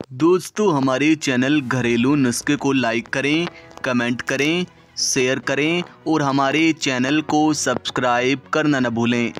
दोस्तों हमारे चैनल घरेलू नुस्खे को लाइक करें, कमेंट करें, शेयर करें और हमारे चैनल को सब्सक्राइब करना न भूलें।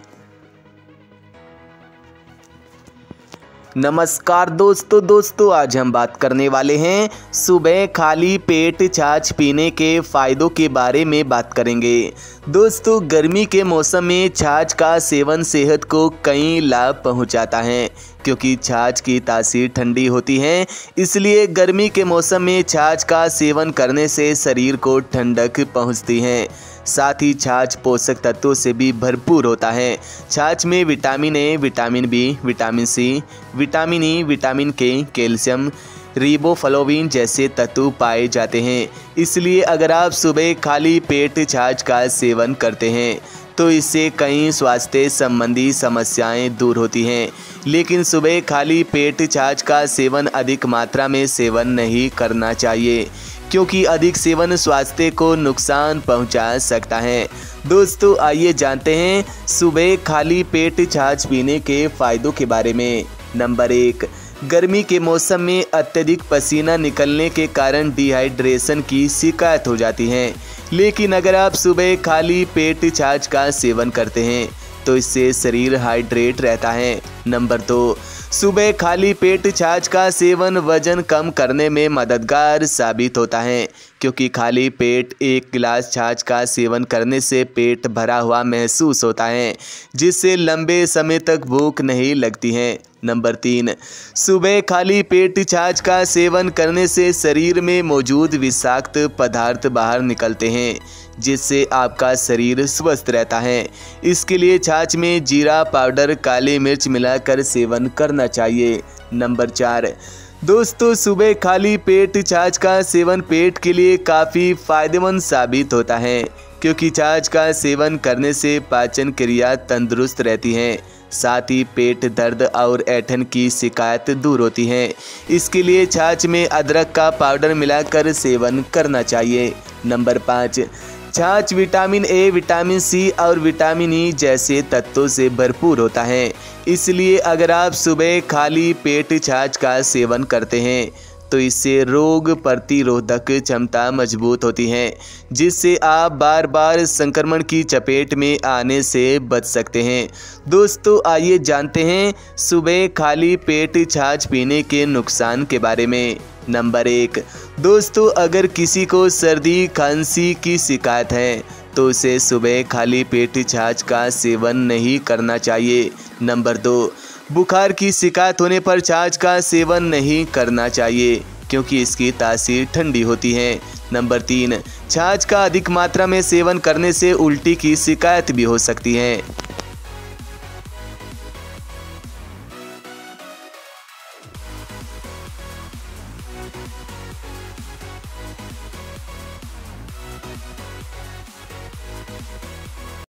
नमस्कार दोस्तों आज हम बात करने वाले हैं सुबह खाली पेट छाछ पीने के फ़ायदों के बारे में बात करेंगे। दोस्तों गर्मी के मौसम में छाछ का सेवन सेहत को कई लाभ पहुंचाता है, क्योंकि छाछ की तासीर ठंडी होती है। इसलिए गर्मी के मौसम में छाछ का सेवन करने से शरीर को ठंडक पहुंचती है। साथ ही छाछ पोषक तत्वों से भी भरपूर होता है। छाछ में vitamin A, vitamin B, vitamin C, vitamin E, vitamin K, calcium, riboflavin जैसे तत्व पाए जाते हैं। इसलिए अगर आप सुबह खाली पेट छाछ का सेवन करते हैं तो इससे कई स्वास्थ्य संबंधी समस्याएं दूर होती हैं। लेकिन सुबह खाली पेट छाछ का सेवन अधिक मात्रा में सेवन नहीं करना चाहिए, क्योंकि अधिक सेवन स्वास्थ्य को नुकसान पहुंचा सकता है। दोस्तों आइए जानते हैं सुबह खाली पेट छाछ पीने के फ़ायदों के बारे में। नंबर 1, गर्मी के मौसम में अत्यधिक पसीना निकलने के कारण डिहाइड्रेशन की शिकायत हो जाती है। लेकिन अगर आप सुबह खाली पेट छाछ का सेवन करते हैं तो इससे शरीर हाइड्रेट रहता है। नंबर 2, सुबह खाली पेट छाछ का सेवन वजन कम करने में मददगार साबित होता है, क्योंकि खाली पेट एक गिलास छाछ का सेवन करने से पेट भरा हुआ महसूस होता है, जिससे लंबे समय तक भूख नहीं लगती है। नंबर 3, सुबह खाली पेट छाछ का सेवन करने से शरीर में मौजूद विषाक्त पदार्थ बाहर निकलते हैं, जिससे आपका शरीर स्वस्थ रहता है। इसके लिए छाछ में जीरा पाउडर, काली मिर्च मिलाकर सेवन करना चाहिए। नंबर 4, दोस्तों सुबह खाली पेट छाछ का सेवन पेट के लिए काफ़ी फायदेमंद साबित होता है, क्योंकि छाछ का सेवन करने से पाचन क्रिया तंदुरुस्त रहती है। साथ ही पेट दर्द और ऐंठन की शिकायत दूर होती है। इसके लिए छाछ में अदरक का पाउडर मिलाकर सेवन करना चाहिए। नंबर 5, छाछ विटामिन ए, विटामिन सी और विटामिन ई जैसे तत्वों से भरपूर होता है। इसलिए अगर आप सुबह खाली पेट छाछ का सेवन करते हैं तो इससे रोग प्रतिरोधक क्षमता मजबूत होती है, जिससे आप बार बार संक्रमण की चपेट में आने से बच सकते हैं। दोस्तों आइए जानते हैं सुबह खाली पेट छाछ पीने के नुकसान के बारे में। नंबर 1, दोस्तों अगर किसी को सर्दी खांसी की शिकायत है तो उसे सुबह खाली पेट छाछ का सेवन नहीं करना चाहिए। नंबर 2, बुखार की शिकायत होने पर छाछ का सेवन नहीं करना चाहिए, क्योंकि इसकी तासीर ठंडी होती है। नंबर 3, छाछ का अधिक मात्रा में सेवन करने से उल्टी की शिकायत भी हो सकती है।